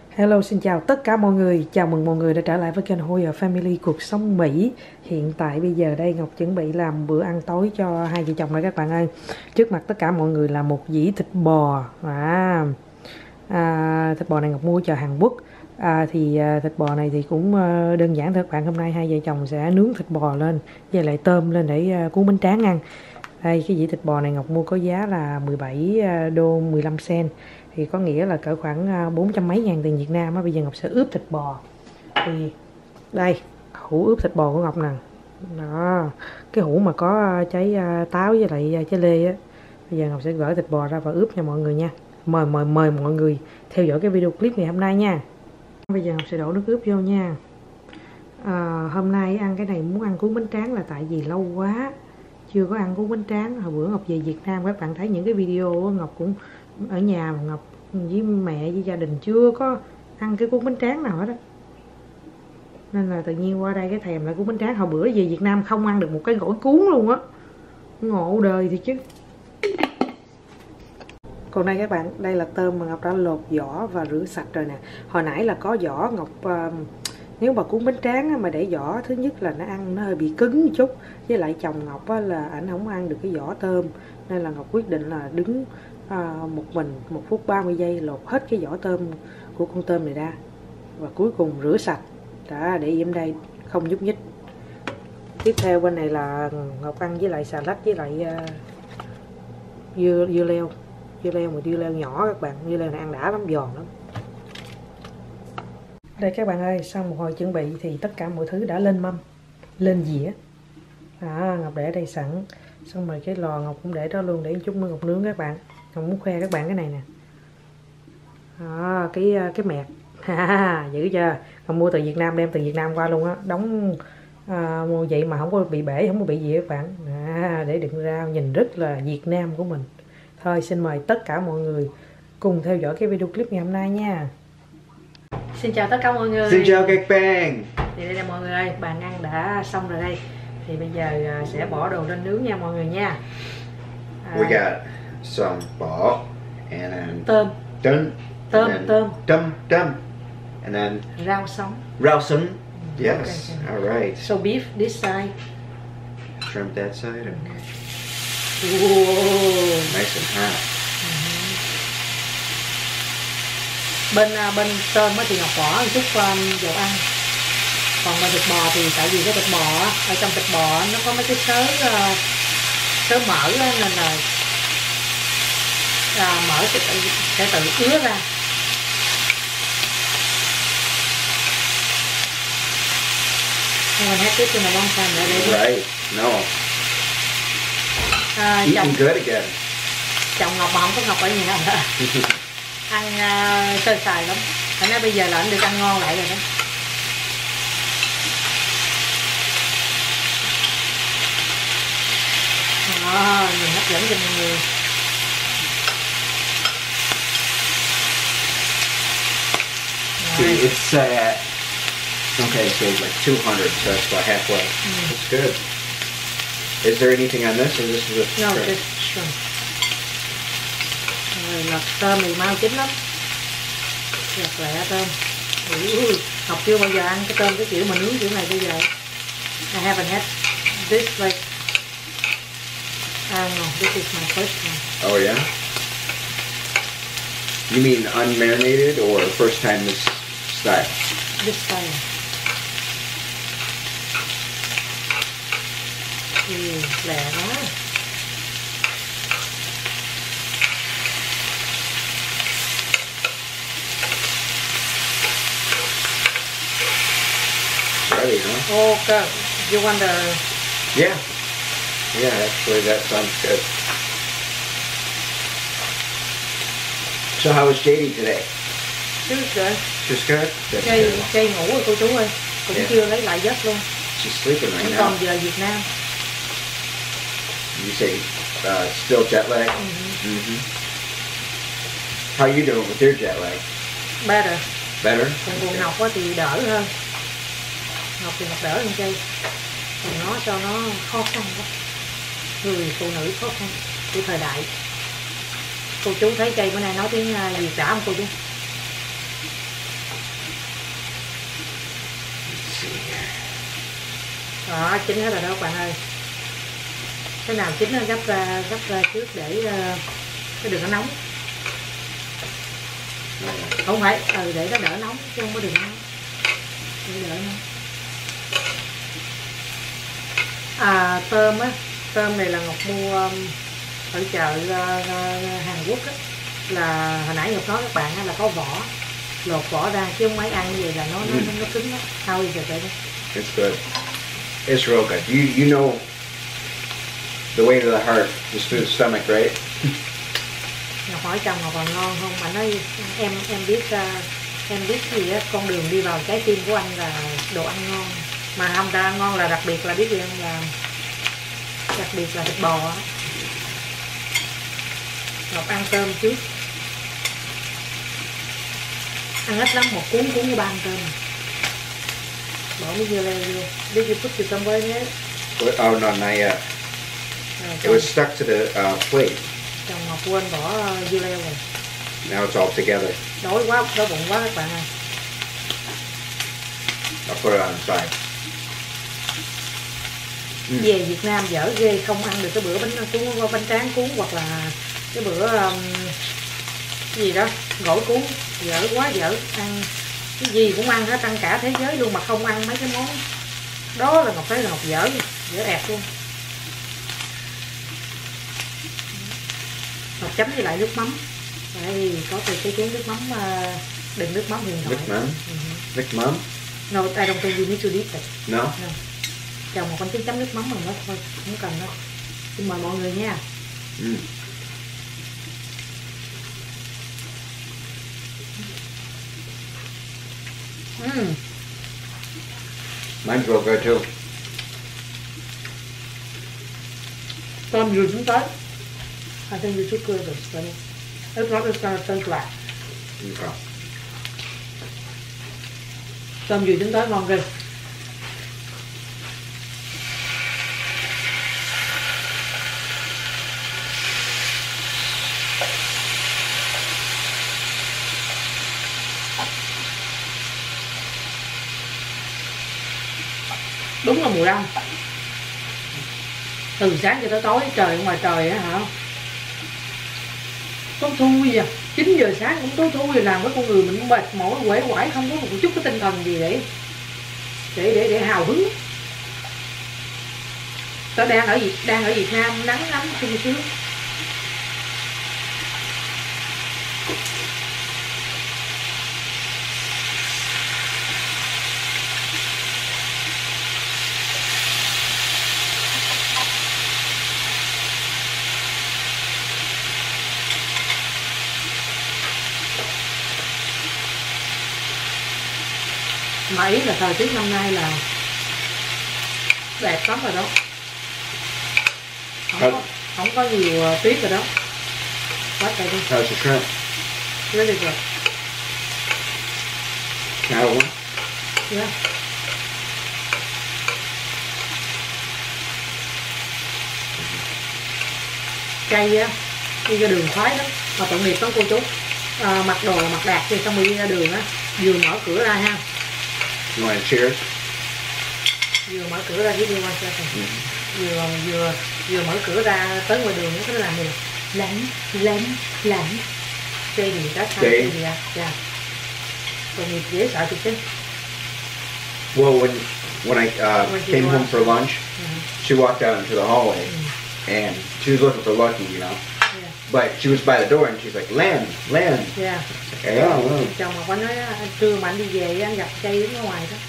Hello, xin chào tất cả mọi người. Chào mừng mọi người đã trở lại với kênh Hoyer Family Cuộc Sống Mỹ. Hiện tại bây giờ đây Ngọc chuẩn bị làm bữa ăn tối cho hai vợ chồng đây các bạn ơi. Trước mặt tất cả mọi người là một dĩ thịt bò. Thịt bò này Ngọc mua chợ Hàn Quốc. Thịt bò này thì cũng đơn giản thôi các bạn. Hôm nay hai vợ chồng sẽ nướng thịt bò lên với lại tôm lên để cuốn bánh tráng ăn. Đây, cái dĩa thịt bò này Ngọc mua có giá là 17 đô 15 cent. Thì có nghĩa là cỡ khoảng 400 mấy ngàn tiền Việt Nam á. Bây giờ Ngọc sẽ ướp thịt bò. Thì đây, hũ ướp thịt bò của Ngọc nè. Đó, cái hũ mà có trái táo với lại trái lê á. Bây giờ Ngọc sẽ gỡ thịt bò ra và ướp cho mọi người nha. Mời mọi người theo dõi cái video clip ngày hôm nay nha. Bây giờ Ngọc sẽ đổ nước ướp vô nha. Hôm nay ăn cái này muốn ăn cuốn bánh tráng là tại vì lâu quá chưa có ăn cuốn bánh tráng. Hồi bữa Ngọc về Việt Nam các bạn thấy những cái video Ngọc cũng ở nhà mà Ngọc với mẹ với gia đình chưa có ăn cái cuốn bánh tráng nào hết á, nên là tự nhiên qua đây cái thèm lại cuốn bánh tráng. Hồi bữa về Việt Nam không ăn được một cái gỏi cuốn luôn á, ngộ đời thì chứ. Còn đây các bạn, đây là tôm mà Ngọc đã lột vỏ và rửa sạch rồi nè. Hồi nãy là có vỏ Ngọc, nếu mà cuốn bánh tráng mà để vỏ, thứ nhất là nó ăn nó hơi bị cứng một chút, với lại chồng Ngọc á, là ảnh không ăn được cái vỏ tôm, nên là Ngọc quyết định là đứng một mình 1 phút 30 giây lột hết cái vỏ tôm của con tôm này ra, và cuối cùng rửa sạch đã để im đây không nhúc nhích. Tiếp theo bên này là Ngọc ăn với lại xà lách với lại dưa leo mà dưa leo nhỏ các bạn. Dưa leo này ăn đã lắm, giòn lắm. Đây các bạn ơi, sau một hồi chuẩn bị thì tất cả mọi thứ đã lên mâm, lên dĩa. Ngọc để đây sẵn, xong rồi cái lò Ngọc cũng để đó luôn để chút nữa Ngọc nướng các bạn. Ngọc muốn khoe các bạn cái này nè. Cái mẹt dữ chưa? Ngọc mua từ Việt Nam, đem từ Việt Nam qua luôn á, đóng mua vậy mà không có bị bể, không có bị gì các bạn. Để đựng rau nhìn rất là Việt Nam của mình. Thôi xin mời tất cả mọi người cùng theo dõi cái video clip ngày hôm nay nha. Xin chào tất cả mọi người. Xin chào các bạn. Thì đây là mọi người ơi, bàn ăn đã xong rồi đây. Thì bây giờ sẽ bỏ đồ lên nướng nha mọi người nha. We got some bò and tôm, and then rau sống. Yes. Okay. All right. So beef this side. Shrimp that side. Okay. Whoa. Nice and hot. Bên tôm thì Ngọc bỏ một chút dầu ăn. Còn bên thịt bò thì tại vì cái thịt bò ở trong thịt bò nó có mấy cái sớ mỡ nên là mỡ sẽ tự ứa ra. Mình hết tiếp cho nó bông xanh nữa đi. Right. No. Eating good again. Chồng Ngọc mà không có Ngọc ở nhà ăn sơ sài lắm. Phải nói bây giờ là anh được ăn ngon lại rồi đó. Nhìn hấp dẫn cho mọi người. See, it's okay, so it's like 200, so it's about halfway. It's good. Is there anything on this, or this is a No, shrimp? just shrimp. Rồi lọc tôm thì mau chín lắm. Lọc lẹ tôm. Ngọc chưa bao giờ ăn cái tôm cái kiểu mà nướng kiểu này bây giờ. I haven't had this like. No, this is my first time. Oh yeah? You mean unmarinated or first time this style? This style. Lẹ quá. Ready, huh? Okay. You want the... Yeah. Yeah, actually that sounds good. So how was JD today? She's good. Just good? That's Cây ngủ rồi cô chú ơi. Cũng chưa lấy lại giấc luôn. She's sleeping right Vẫn now. còn giờ Việt Nam. You say still jet lag? How are you doing with your jet lag? Better. Better? Còn cô Ngọc thì đỡ hơn. Ngọc thì Ngọc đỡ hơn Cây. Còn nó cho nó khó khăn quá. Người phụ nữ khó khăn của thời đại. Cô chú thấy Cây bữa nay nói tiếng Việt đã không cô chú? see here. Đó, chín hết rồi đó các bạn ơi. Cái nào chín nó gấp ra trước để cái đừng có nóng. Không phải, để nó đỡ nóng chứ không có đừng nóng. Để đỡ nóng. Tôm á, tôm này là Ngọc mua ở chợ Hàn Quốc á, là hồi nãy Ngọc nói các bạn á, là có vỏ, lột vỏ ra chứ không phải ăn như vậy là nó cứng đó. How is it vậy? It's good. It's real good. You know the way to the heart is through the stomach, right? Ngọc hỏi chồng Ngọc còn ngon không? Mà nói em biết gì á, con đường đi vào trái tim của anh là đồ ăn ngon. Mà không ta ngon là đặc biệt là biết gì không, là đặc biệt là thịt bò á. Ngọc ăn cơm trước, ăn ít lắm, một cuốn có 3 cơm. Bỏ miếng dưa leo vô. Did you put it somewhere nhé? Oh no, not yet. It was stuck to the plate. Chồng Ngọc quên bỏ dưa leo rồi. Now it's all together. Đói quá, đói bụng quá các bạn ơi. I'll put it on the side. Về Việt Nam dở ghê, không ăn được cái bữa bánh tráng cuốn hoặc là cái bữa gì đó gỏi cuốn, dở quá dở. Ăn cái gì cũng ăn hết, ăn cả thế giới luôn mà không ăn mấy cái món đó là Ngọc thấy là Ngọc dở ẹt luôn. Ngọc chấm với lại nước mắm, đây có từ cái chén nước mắm, đựng nước mắm huyền thoại. Nước mắm? Nước mắm? No, I don't think you need to dip it. No? No. Chồng một con chấm nước mắm mình đó thôi, không cần đâu. Xin mời mọi người nha. Mine's real good too. Tôm vừa chúng tới. I think you should good this. If not, it's gonna turn black. Okay. Tôm vừa chúng tới ngon ghê. Đúng là mùa đông, từ sáng cho tới tối trời ở ngoài trời á hả, tối thui à, 9 giờ sáng cũng tối thui, làm với con người mình mệt mỏi uể oải, không có một chút cái tinh thần gì để hào hứng. Tao đang ở Việt Nam nắng lắm sung sướng. Mà ý là thời tiết năm nay là đẹp lắm rồi đó, không có nhiều tuyết rồi đó. Quá trời đi. How's the shrimp? Really good. Now one? Yeah. Cay á, đi ra đường khoái lắm, mà tội nghiệp lắm cô chú. Mặc đồ mặc đạt thì xong rồi đi ra đường á, vừa mở cửa ra ha. You want to cheers? Vừa mở cửa ra với đi qua xe vừa mở cửa ra tới ngoài đường nó làm gì lạnh chơi gì đó sao chơi gì à, dạ tội nghiệp dễ sợ thiệt chứ. Well, when I came home for lunch, she walked out into the hallway, and she was looking for Lucky, you know. Yeah. But she was by the door, and she's like, "Lamb." Yeah. Chồng mà có nói trưa mà anh đi về anh gặp cây đứng ở ngoài đó,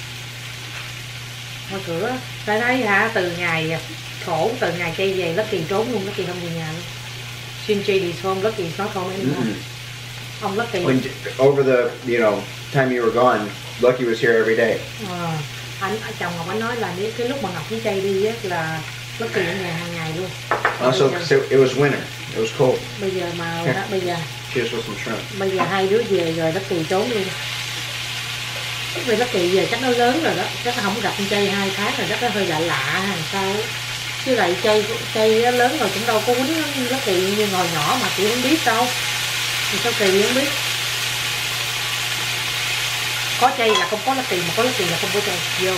ngoài cửa. Tại thấy hả, từ ngày khổ, từ ngày cây về Lucky trốn luôn, Lucky không về nhà luôn. Since JD's home, Lucky's not home anymore. Ông Lucky. Over the time you were gone, Lucky was here every day. Chồng Ngọc anh nói là cái lúc mà Ngọc với Chay đi á là Lucky ở nhà hàng ngày luôn. Also, it was winter. It was cold. Bây giờ mà bây giờ. Cheers with some shrimp. Bây giờ hai đứa về rồi Lucky trốn luôn. Vì Lucky về chắc nó lớn rồi đó, chắc nó không gặp Chay 2 tháng rồi, chắc nó hơi lạ làm sao. Chứ lại Chay lớn rồi cũng đâu có quýnh Lucky như hồi nhỏ mà chị không biết đâu. Thì sao Kỳ không biết. có chay là không có lá tiền, mà có lá tiền là không có chay. Vô.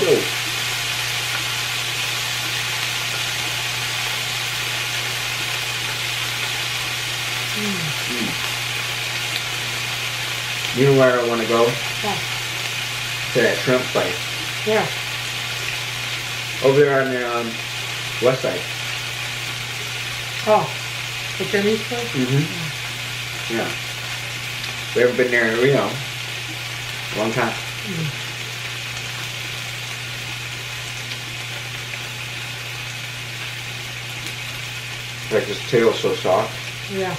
You know where I want to go? Yeah. To that shrimp place. Yeah. Over there on the west side. Oh, the Chinese place? Yeah. We haven't been there in a long time. Like this tail so soft. Yeah.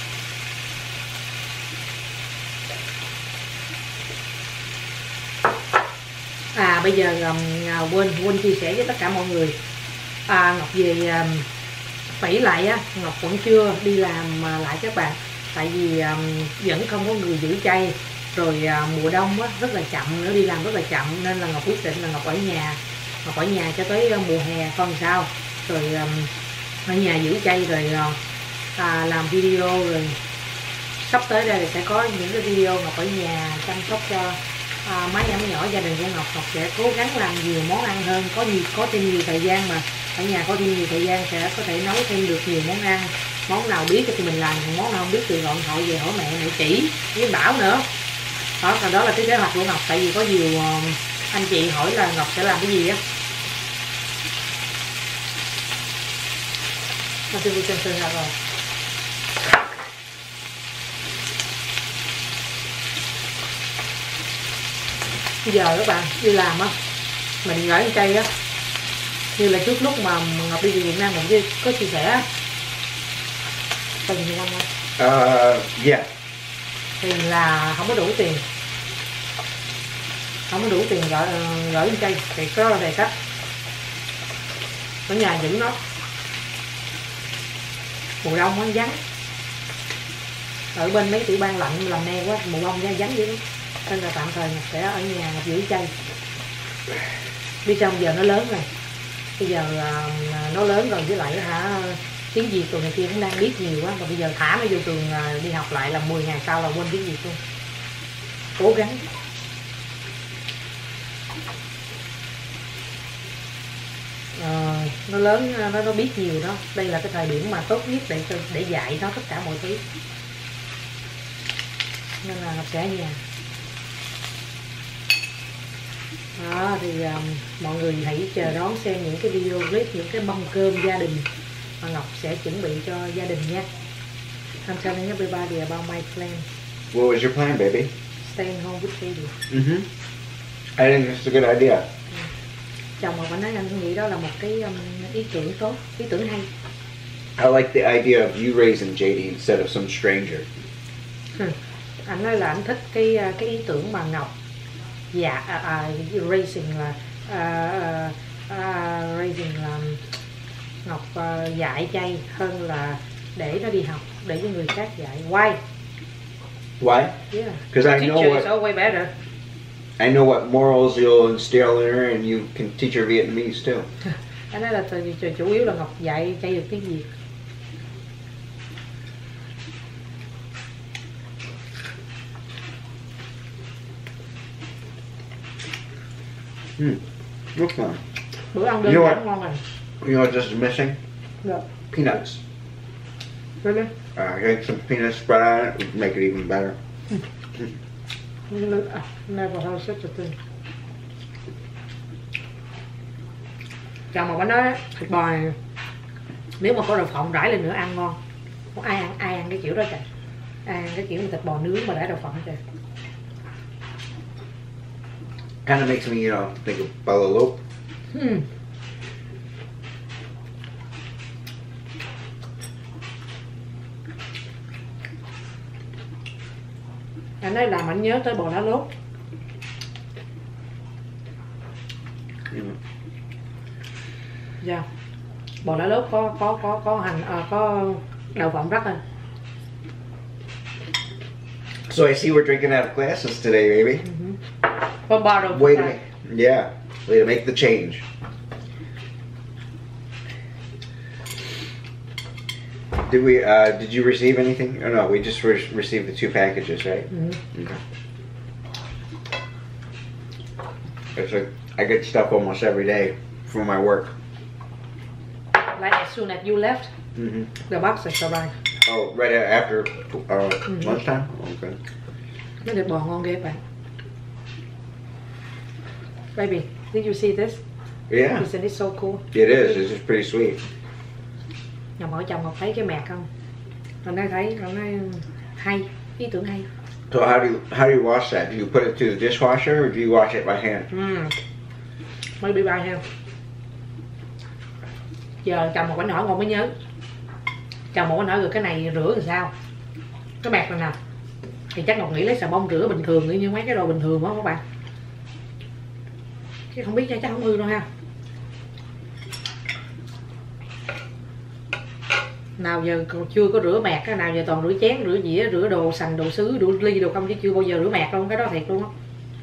Bây giờ quên chia sẻ với tất cả mọi người. Ngọc về Mỹ lại á, Ngọc vẫn chưa đi làm lại các bạn. Tại vì vẫn không có người giữ chay. Rồi mùa đông á, rất là chậm nữa, đi làm rất là chậm. Nên là Ngọc quyết định là Ngọc ở nhà. Ngọc ở nhà cho tới mùa hè coi sao. Rồi ở nhà giữ chay rồi làm video. Rồi sắp tới đây sẽ có những cái video Ngọc ở nhà chăm sóc cho mấy em nhỏ gia đình của Ngọc. Ngọc sẽ cố gắng làm nhiều món ăn hơn, có thêm nhiều thời gian, mà ở nhà có thêm nhiều thời gian sẽ có thể nấu thêm được nhiều món ăn. Món nào biết thì mình làm, món nào không biết thì gọi điện thoại về hỏi mẹ chỉ với Bảo nữa. Đó là cái kế hoạch của Ngọc. Tại vì có nhiều anh chị hỏi là Ngọc sẽ làm cái gì á. Rồi. Bây giờ các bạn đi làm á, mình gửi chay á, như là trước lúc mà Ngọc đi về Việt Nam mình có chia sẻ tiền không? Yeah. Tiền là không có đủ tiền, gửi chay thì có là đề sách ở nhà giữ nó. Mùa đông nó vắng, ở bên mấy tiểu bang lạnh làm neo quá, mùa đông vắng dữ lắm. Nên là tạm thời sẽ ở nhà giữ chay. Biết sao giờ nó lớn rồi. Bây giờ nó lớn rồi, với lại tiếng Việt tụi này kia cũng đang biết nhiều quá. Và bây giờ thả nó vô trường đi học lại là 10 ngày sau là quên tiếng Việt luôn. Cố gắng. Nó lớn, nó biết nhiều đó. Đây là cái thời điểm mà tốt nhất để dạy nó tất cả mọi thứ. Nên là sẽ ở nhà. Thì mọi người hãy chờ đón xem những cái video clip, những cái mâm cơm gia đình mà Ngọc sẽ chuẩn bị cho gia đình nha. I'm telling everybody about my plan. What was your plan, baby? Staying home with baby. I think it's a good idea. Chồng mà bạn nói anh nghĩ đó là một cái ý tưởng tốt, ý tưởng hay. I like the idea of you raising JD instead of some stranger. Anh nói là anh thích cái ý tưởng mà Ngọc raising là Ngọc dạy chay hơn là để nó đi học, để cho người khác dạy. Why? Yeah. Because I know what. It's way better. I know what morals you'll instill in her, and you can teach her Vietnamese too. Anh nói là chủ yếu là Ngọc dạy chay được tiếng Việt. Look fun. Bữa ăn đơn giản ngon rồi. You know what this is missing? Yeah. Peanuts. Really? Get some peanuts spread on it, would make it even better. Never heard such a thing. Chồng mà bánh nói thịt bò này, nếu mà có đậu phộng rải lên nữa ăn ngon. Không ai ăn cái kiểu đó trời. Ai ăn cái kiểu thịt bò nướng mà rải đậu phộng hết trời. Kind of makes me, think of Balalope. Anh ấy làm anh nhớ tới bò lá lốt. Dạ. Bò lá lốt có hành có đậu phộng rắc lên. So I see we're drinking out of glasses today, baby. Way to make, way to make the change. Did you receive anything? Oh no, we just received the 2 packages, right? Okay. It's like I get stuff almost every day from my work. Like as soon as you left, the box is arrived. Oh, right after lunchtime? Okay. Cái thịt bò ngon ghê bạn. Baby, did you see this? Yeah. Isn't it so cool? It is. It's just pretty sweet. Ngọc hỏi chồng Ngọc thấy cái mẹt không? Hôm nay thấy, hôm nay hay, ý tưởng hay. So how do you wash that? Do you put it to the dishwasher or do you wash it by hand? Mới bị bài ha. Giờ chồng một bánh hỏi Ngọc mới nhớ. Chồng một bánh hỏi rồi cái này rửa làm sao? Cái mẹt này nè. Thì chắc Ngọc nghĩ lấy xà bông rửa bình thường như mấy cái đồ bình thường đó các bạn. Chứ không biết chắc không hư đâu ha. Nào giờ còn chưa có rửa mẹt, cái nào giờ toàn rửa chén, rửa dĩa, rửa đồ sành, đồ sứ, rửa ly, đồ không chứ chưa bao giờ rửa mẹt luôn, cái đó thiệt luôn á.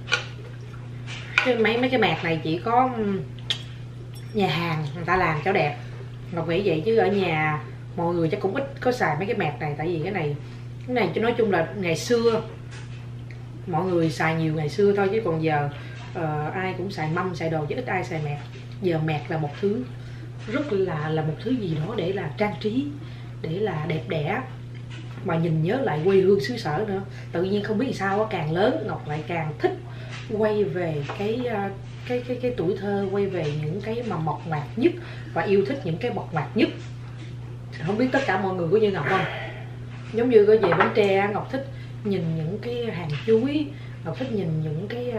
Mấy cái mẹt này chỉ có nhà hàng người ta làm cho đẹp. Ngọc nghĩ vậy chứ ở nhà mọi người chắc cũng ít có xài mấy cái mẹt này, tại vì cái này nói chung là ngày xưa mọi người xài nhiều ngày xưa thôi, chứ còn giờ ai cũng xài mâm xài đồ chứ ít ai xài mẹt. Giờ mẹt là một thứ rất là một thứ gì đó để là trang trí, để là đẹp đẽ, mà nhìn nhớ lại quê hương xứ sở nữa. Tự nhiên không biết sao càng lớn Ngọc lại càng thích quay về cái tuổi thơ, quay về những cái mà mộc mạc nhất và yêu thích những cái mộc mạc nhất. Không biết tất cả mọi người có như Ngọc không? Giống như có về Bến Tre, Ngọc thích nhìn những cái hàng chuối, Ngọc thích nhìn những cái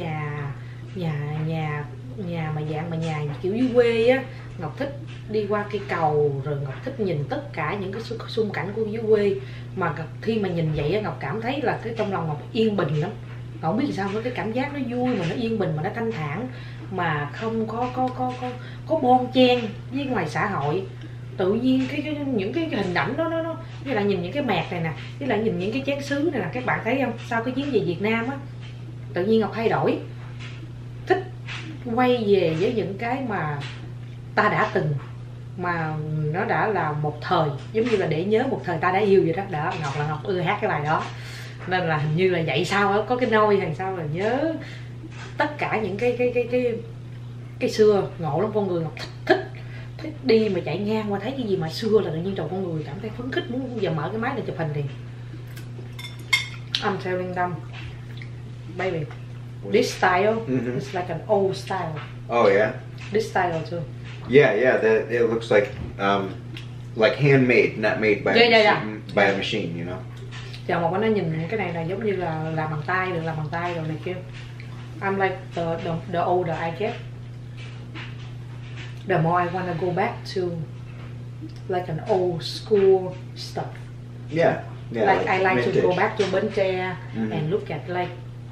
nhà mà dạng mà nhà kiểu dưới quê á. Ngọc thích đi qua cây cầu, rồi Ngọc thích nhìn tất cả những cái xung cảnh của dưới quê. Mà khi mà nhìn vậy á, Ngọc cảm thấy là cái trong lòng Ngọc yên bình lắm. Ngọc không biết sao nữa, cái cảm giác nó vui mà nó yên bình mà nó thanh thản, mà không có bon chen với ngoài xã hội. Tự nhiên những cái hình ảnh đó nó với lại nhìn những cái mẹt này nè, với lại nhìn những cái chén sứ này nè, các bạn thấy không? Sau cái chuyến về Việt Nam á, tự nhiên Ngọc thay đổi, thích quay về với những cái mà ta đã từng, mà nó đã là một thời, giống như là để nhớ một thời ta đã yêu vậy đó. Đó, Ngọc ưa hát cái bài đó, nên là hình như là vậy sao đó, có cái nôi hay sao là nhớ tất cả những cái xưa. Ngộ lắm, con người Ngọc thích đi mà chạy ngang qua thấy cái gì mà xưa là tự nhiên trong con người cảm thấy phấn khích, muốn giờ mở cái máy này chụp hình thì I'm telling them, baby, this style is like an old style. Oh yeah. This style too. Yeah. It looks like handmade, not made by by a machine, you know. Chào một nó nhìn cái này là giống như là làm bằng tay, được làm bằng tay rồi này kia. I'm like the older I get, the more I wanna go back to like an old school stuff. Yeah. Like I like vintage. to go back to Bến Tre and look at like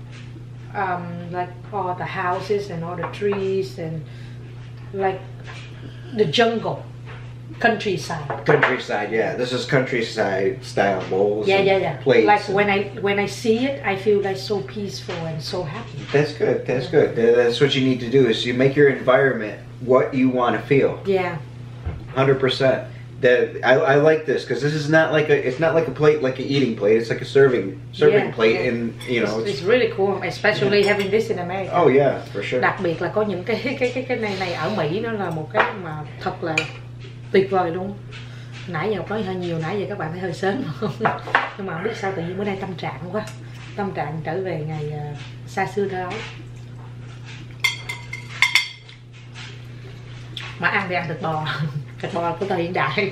all the houses and all the trees and like the jungle, countryside. Countryside, yeah. This is countryside style bowls. Yeah. Plates. Like when I see it, I feel like so peaceful and so happy. That's good. That's good. That's what you need to do, is you make your environment what you want to feel. Yeah. 100%. I like this because this is not like it's not like a plate, like an eating plate. It's like a serving plate, and you know it's really cool, especially having this in America. Oh yeah, for sure. Đặc biệt là có những cái này ở Mỹ, nó là một cái mà thật là tuyệt vời luôn. Nãy giờ nói hơi nhiều, nãy giờ các bạn thấy hơi sớm không? Nhưng mà không biết sao tự nhiên bữa nay tâm trạng quá, tâm trạng trở về ngày xa xưa đó. Mà ăn thì ăn thịt bò, thịt bò của thời hiện đại.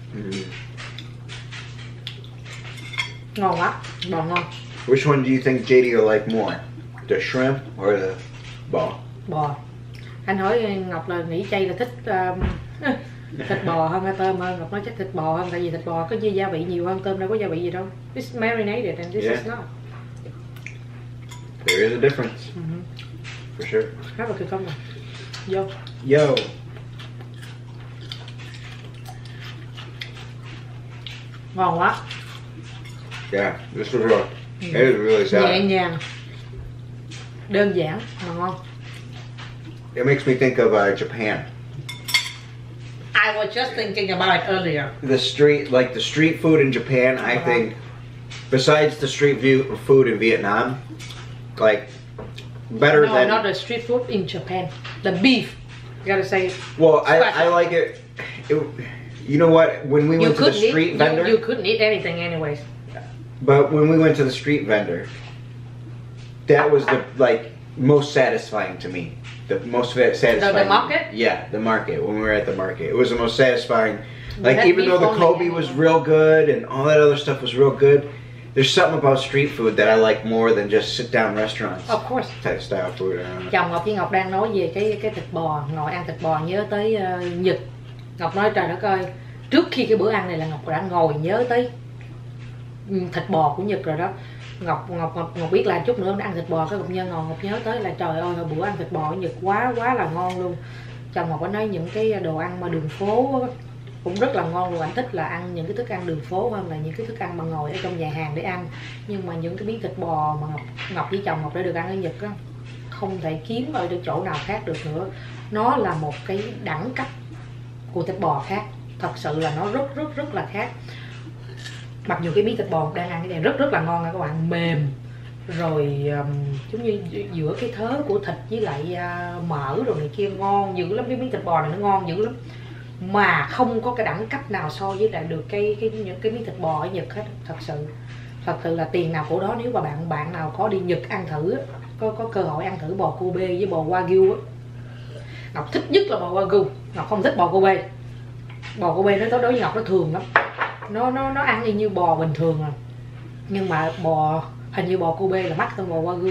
Ngon quá, bò ngon. Which one do you think JD will like more, the shrimp or the bò? Bò. Anh hỏi Ngọc là nghĩ chay là thích thịt bò hơn hay tôm hơn. Ngọc nói chắc thịt bò hơn, tại vì thịt bò có gia vị nhiều hơn, tôm đâu có gia vị gì đâu. It's marinated and this is not. There is a difference. For sure. Hát vào kìa không rồi. Vô. Yo. Ngon quá. Yeah, this was real. It is really sad. Nhẹ nhàng, đơn giản mà ngon. It makes me think of Japan. I was just thinking about it earlier. The street food in Japan, I think, besides the street food in Vietnam, like better no, than. not the street food in Japan. The beef. You gotta say. Well, I like it. You know what? When we went to the street vendor, you couldn't eat anything anyways. But when we went to the street vendor, that was the most satisfying to me. The most satisfying. The market? Yeah, the market. When we were at the market, it was the most satisfying. Like, even though the Kobe was real good and all that other stuff was real good, there's something about street food that I like more than just sit down restaurants. Of course. Type style food. Chồng Ngọc với Ngọc đang nói về cái thịt bò, ngồi ăn thịt bò nhớ tới Nhật. Ngọc nói trời đất ơi, trước khi cái bữa ăn này là Ngọc đã ngồi nhớ tới thịt bò của Nhật rồi đó. Ngọc biết là chút nữa ăn thịt bò, cái Ngọc Ngọc nhớ tới là trời ơi, bữa ăn thịt bò ở Nhật quá là ngon luôn. Chồng Ngọc có nói những cái đồ ăn mà đường phố cũng rất là ngon luôn. Anh thích là ăn những cái thức ăn đường phố hơn là những cái thức ăn mà ngồi ở trong nhà hàng để ăn. Nhưng mà những cái miếng thịt bò mà Ngọc với chồng Ngọc đã được ăn ở Nhật á, không thể kiếm ở chỗ nào khác được nữa. Nó là một cái đẳng cấp của thịt bò khác. Thật sự là nó rất là khác. Mặc dù cái miếng thịt bò đang ăn cái này rất là ngon nha các bạn, mềm rồi giống như giữa cái thớ của thịt với lại mỡ rồi này kia, ngon dữ lắm. Cái miếng thịt bò này nó ngon dữ lắm, mà không có cái đẳng cấp nào so với lại được những cái miếng thịt bò ở Nhật hết. Thật sự là tiền nào của đó. Nếu mà bạn nào có đi Nhật ăn thử, có cơ hội ăn thử bò Kobe với bò Wagyu á. Ngọc thích nhất là bò Wagyu, Ngọc không thích bò Kobe. Bò Kobe nó đối với Ngọc nó thường lắm, nó ăn y như bò bình thường à. Nhưng mà hình như bò Kobe là mắc hơn bò Wagyu.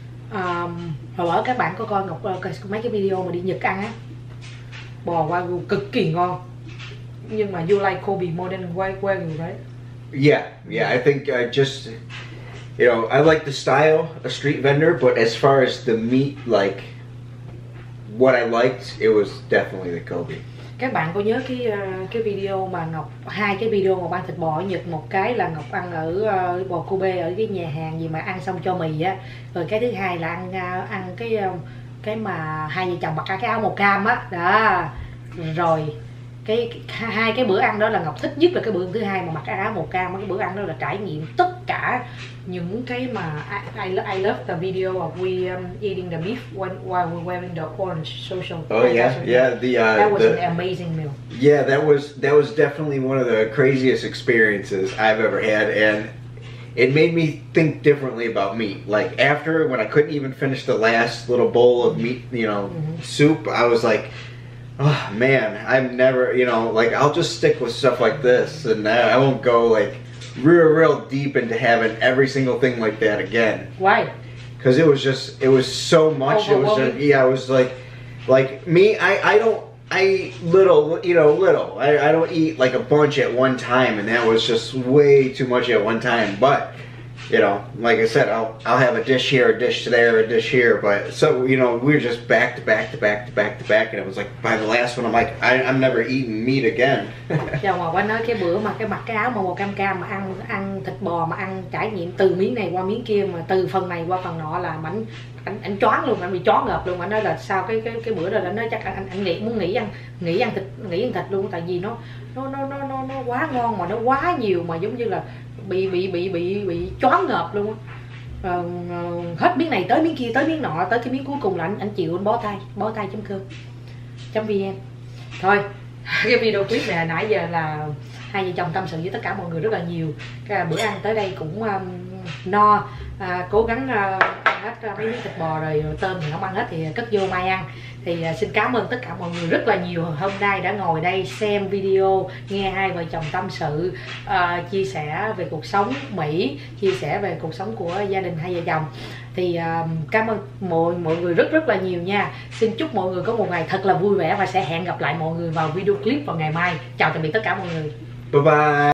Hồi bữa các bạn có coi Ngọc mấy cái video mà đi Nhật ăn á, bò Wagyu cực kỳ ngon. Nhưng mà you like Kobe more than Wagyu, right? Yeah. I think just, you know, I like the style of street vendor, but as far as the meat, like what I liked, it was definitely the Kobe. Các bạn có nhớ cái video mà hai cái video Ngọc ăn thịt bò ở Nhật, một cái là Ngọc ăn ở bò Kobe ở cái nhà hàng gì mà ăn xong cho mì á, rồi cái thứ hai là ăn cái mà hai vợ chồng mặc cái áo màu cam á đó. Rồi hai cái bữa ăn đó là Ngọc thích nhất là cái bữa thứ hai mà mặc áo màu cam. Cái bữa ăn đó là trải nghiệm tất cả những cái mà I love the video of we eating the beef while we're wearing the orange social. Oh yeah. That was an amazing meal. Yeah, that was definitely one of the craziest experiences I've ever had, and it made me think differently about meat. Like, after, when I couldn't even finish the last little bowl of meat, you know, soup, I was like, oh man, I'm never, you know, like, I'll just stick with stuff like this, and I won't go like real deep into having every single thing like that again. Why? Because it was so much. It was it was like me. I don't. I little. I don't eat like a bunch at one time, and that was just way too much at one time. But, you know, like I said, I'll have a dish here, a dish there, a dish here. But so, you know, we were just back to back, and it was like by the last one, I'm like, I'm never eating meat again. Chồng Ngọc nói cái bữa mà mặc cái áo màu cam mà ăn thịt bò mà ăn trải nghiệm từ miếng này qua miếng kia, mà từ phần này qua phần nọ, là anh choáng luôn, anh bị choáng ngợp luôn. Anh nói là sau cái bữa đó là nó chắc anh muốn nghỉ ăn thịt luôn, tại vì nó quá ngon mà nó quá nhiều, mà giống như là bị choáng ngợp luôn á. Hết miếng này tới miếng kia, tới miếng nọ, tới cái miếng cuối cùng là anh chịu, anh bó tay.com.vn. Thôi, cái video clip này nãy giờ là hai vợ chồng tâm sự với tất cả mọi người rất là nhiều. Cái bữa ăn tới đây cũng no, cố gắng ăn hết mấy miếng thịt bò rồi tôm thì không ăn hết thì cất vô mai ăn. Thì xin cảm ơn tất cả mọi người rất là nhiều hôm nay đã ngồi đây xem video, nghe hai vợ chồng tâm sự, chia sẻ về cuộc sống Mỹ, chia sẻ về cuộc sống của gia đình hai vợ chồng. Thì cảm ơn mọi người rất là nhiều nha. Xin chúc mọi người có một ngày thật là vui vẻ, và sẽ hẹn gặp lại mọi người vào video clip vào ngày mai. Chào tạm biệt tất cả mọi người. Bye bye.